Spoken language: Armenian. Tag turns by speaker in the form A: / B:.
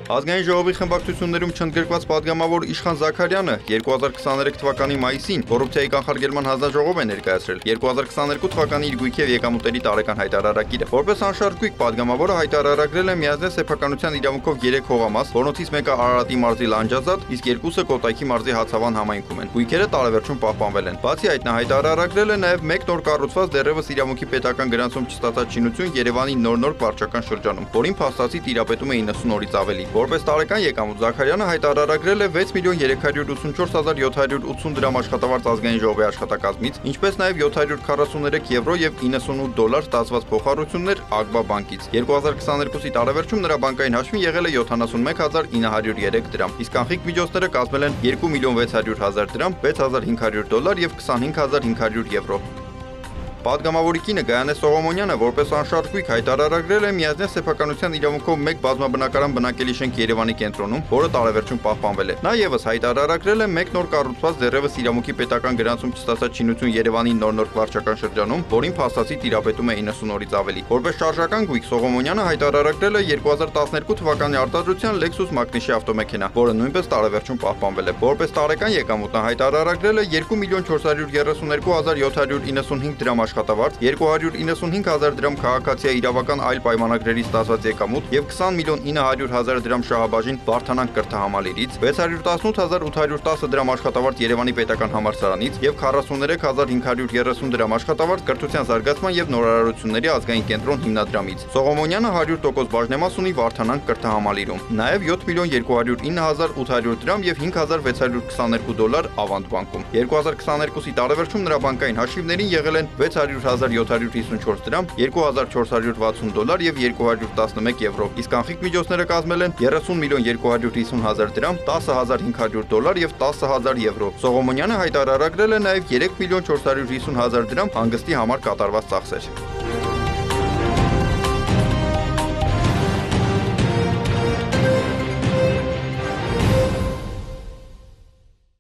A: Ազգային ժողովի խմբակցություններում չընդգրկված պատգամավոր Իշխան Զաքարյանը 2023 թվականի մայիսին կոռուպցիայի կանխարգելման հանձնաժողով է ներկայացրել 2022 թվականի իր գույքի եւ եկամուտների տարեկան հայտարարակիրը։ Որպես անշարժ գույք պատգամավորը հայտարարագրել է միազգային սեփականության իրավունքով 3 հողամաս, որոնցից մեկը Արարատի մարզի Լանջազատ, իսկ երկուսը Կոտայքի մարզի Հացավան համայնքում են։ Գույքերը տարեվերջում պահպանվել են։ Բացի այդ, նա հայտարարագրել է նաեւ մեկ նոր կառուցված դեռևս իրավունքի պետական գրանցում չստացած շինություն Երևանի նոր վարչական շրջանում, որին փաստացի տիրապետում է 90 օրից ավելի։ Որպես տարեկան եկամուտ Զաքարյանը հայտարարագրել է 6.384.780 դրամ աշխատավարձ ազգային ժողովի աշխատակազմից, ինչպես նաև 743 եվրո եւ 98 դոլար ստացված փոխառություններ ԱԳԲԱ բանկից։ 2022-ի տարեվերջում նրա բանկային հաշվին եղել է 71903 դրամ, իսկ կանխիկ միջոցները կազմել են 2.600.000 դրամ, 6500 դոլար եւ 25500 եվրո։ Պատգամավորի կինը Գայանե Սողոմոնյանը որպես անշարժ գույք հայտարարագրել է միազգային սեփականության իրավունքով մեկ բազմաբնակարան բնակելի շենք Երևանի կենտրոնում, որը տարեվերջում պահպանվել է։ Նա եւս հայտարարագրել է մեկ նոր կառուցված դեռևս իրավունքի պետական գրանցում չստացած շինություն Երևանի նոր վարչական շրջանում, որին փաստացի տիրապետում է 90 օրից ավելի։ Որպես շարժական գույք Սողոմոնյանը հայտարարագրել է 2012 թվականի արտադրության Lexus Magnishi ավտոմեքենա, որը նույնպես տարեվերջում պահպանվել է։ Որպես տարեկան եկամուտ նա հայտարարագրել է 2.432.795 դրամ աշխատավարձ, 295.000 դրամ քաղաքացիա իրավական այլ պայմանագրերի ստացված եկամուտ եւ 20.900.000 դրամ շահաբաժին Վարդանանք կրթահամալիրից, 618.810 դրամ աշխատավարձ Երևանի պետական համալսարանից եւ 43.530 դրամ աշխատավարձ կրթության զարգացման եւ նորարարությունների ազգային կենտրոն հիմնադրամից։ Սողոմոնյանը 100% բաժնեմաս ունի Վարդանանք կրթահամալիրում, նաեւ 7.209.800 դրամ եւ 5.622 դոլար Ավանդ բանկում։ 2022-ի տարեվերջում նրա բանկային հաշիվներին եղել են 600.754 դրամ, 2460 դոլար եւ 211 եվրո, իսկ կանխիկ միջոցները կազմել են 30.250.000 դրամ, 10.500 դոլար եւ 10.000 եվրո։ Սողոմոնյանը հայտարարագրել է նաեւ 3.450.000 դրամ հանգստի համար կատարված ծախսեր։